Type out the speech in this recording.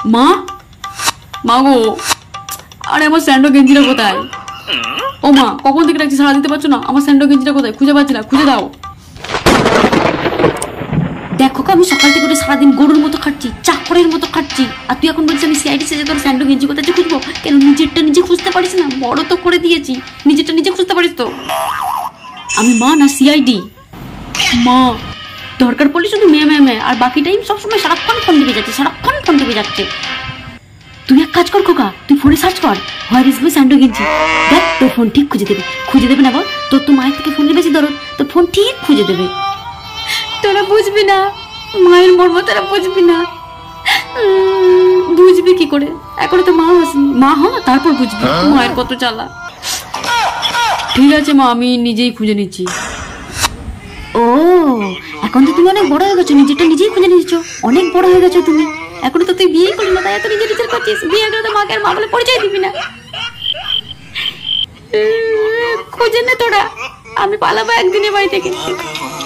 মা, মা গো, আরে আমার স্যান্ডো গেঞ্জিটা কোথায়? ও মা, কখন থেকে রাখছি, সারা দিতে পারছো না? আমার স্যান্ডো গেঞ্জিটা কোথায়? খুঁজে পাচ্ছি না, খুঁজে দাও। দেখো, আমি সকাল থেকে সারাদিন গরুর মতো খাচ্ছি, চাকরের মতো খাচ্ছি, আর তুই এখন বলছিস আমি সিআইডি সেজে তোর স্যান্ডো গেঞ্জি কোথায় খুঁজবো? কেন নিজেরটা নিজে খুঁজতে পারিস না? বড় তো করে দিয়েছি, নিজেরটা নিজে খুঁজতে পারিস তো? আমি মা না সিআইডি? মা, দরকার পড়লে শুধু মেয়ে মেয়ে মেয়ে, আর বাকি টাইম সবসময় সারাক্ষণ ফোন টিপে যাচ্ছে, সারাক্ষণ ফোন টিপে যাচ্ছে। তুই এক কাজ কর খোকা, তুই ফোনে সার্চ কর হোয়ার ইজ মাই স্যান্ডো গেঞ্জি। দেখ তোর ফোন ঠিক খুঁজে দেবে। খুঁজে দেবে না বল? তোর তো মায়ের থেকে ফোনের বেশি দরদ, তোর ফোন ঠিক খুঁজে দেবে। তোরা বুঝবি না মায়ের মর্ম, তোরা বুঝবি না। বুঝবি কি করে? এখনো তো মা আসেনি, মা হ তারপর বুঝবি মায়ের কত জ্বালা। ঠিক আছে মা, আমি নিজেই খুঁজে নিচ্ছি। ও, এখন তো তুমি অনেক বড় হয়ে গেছো, নিজেরটা নিজেই খুঁজে নিচ্ছ, অনেক বড় হয়ে গেছো তুমি। এখনো তো তুই বিয়েই করলি না, তাই এত নিজে নিজের করছিস। বিয়ে করে তো মাকে আর মা বলে পরিচয় দিবি না। খুঁজে নে তোরা, আমি পালাবো একদিনে বাড়ি থেকে।